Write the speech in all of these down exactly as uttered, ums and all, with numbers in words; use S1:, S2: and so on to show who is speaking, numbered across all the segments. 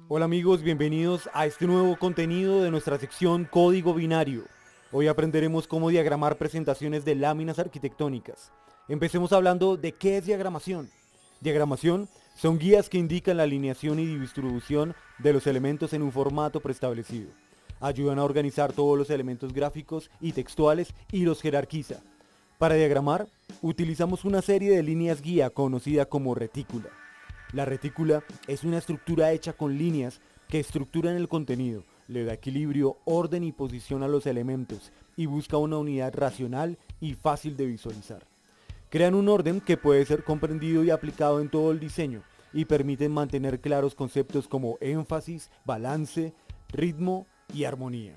S1: Hola amigos, bienvenidos a este nuevo contenido de nuestra sección Código Binario. Hoy aprenderemos cómo diagramar presentaciones de láminas arquitectónicas. Empecemos hablando de qué es diagramación. Diagramación son guías que indican la alineación y distribución de los elementos en un formato preestablecido. Ayudan a organizar todos los elementos gráficos y textuales y los jerarquiza. Para diagramar, utilizamos una serie de líneas guía conocida como retícula. La retícula es una estructura hecha con líneas que estructuran el contenido, le da equilibrio, orden y posición a los elementos y busca una unidad racional y fácil de visualizar. Crean un orden que puede ser comprendido y aplicado en todo el diseño y permiten mantener claros conceptos como énfasis, balance, ritmo y armonía.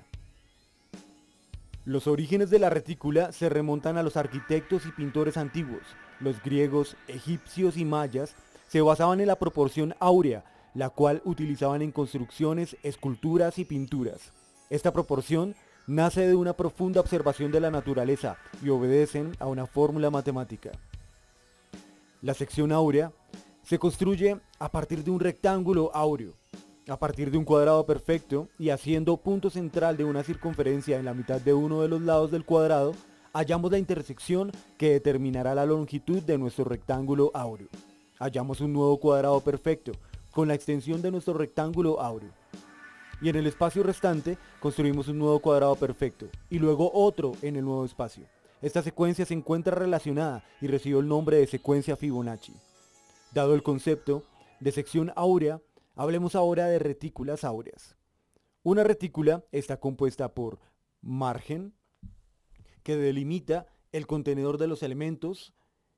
S1: Los orígenes de la retícula se remontan a los arquitectos y pintores antiguos. Los griegos, egipcios y mayas se basaban en la proporción áurea, la cual utilizaban en construcciones, esculturas y pinturas. Esta proporción nace de una profunda observación de la naturaleza y obedecen a una fórmula matemática. La sección áurea se construye a partir de un rectángulo áureo, a partir de un cuadrado perfecto y haciendo punto central de una circunferencia en la mitad de uno de los lados del cuadrado, hallamos la intersección que determinará la longitud de nuestro rectángulo áureo. Hallamos un nuevo cuadrado perfecto, con la extensión de nuestro rectángulo áureo. Y en el espacio restante construimos un nuevo cuadrado perfecto, y luego otro en el nuevo espacio. Esta secuencia se encuentra relacionada y recibe el nombre de secuencia Fibonacci. Dado el concepto de sección áurea, hablemos ahora de retículas áureas. Una retícula está compuesta por margen, que delimita el contenedor de los elementos,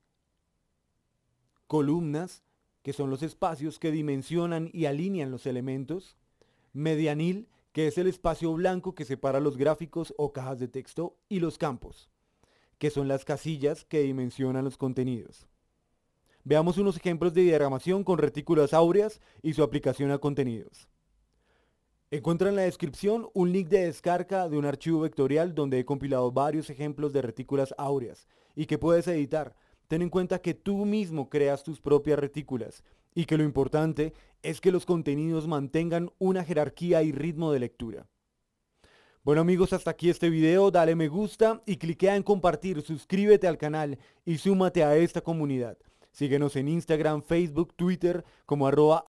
S1: columnas, que son los espacios que dimensionan y alinean los elementos, medianil, que es el espacio blanco que separa los gráficos o cajas de texto, y los campos, que son las casillas que dimensionan los contenidos. Veamos unos ejemplos de diagramación con retículas áureas y su aplicación a contenidos. Encuentra en la descripción un link de descarga de un archivo vectorial donde he compilado varios ejemplos de retículas áureas y que puedes editar. Ten en cuenta que tú mismo creas tus propias retículas y que lo importante es que los contenidos mantengan una jerarquía y ritmo de lectura. Bueno amigos, hasta aquí este video, dale me gusta y cliquea en compartir, suscríbete al canal y súmate a esta comunidad. Síguenos en Instagram, Facebook, Twitter como arroba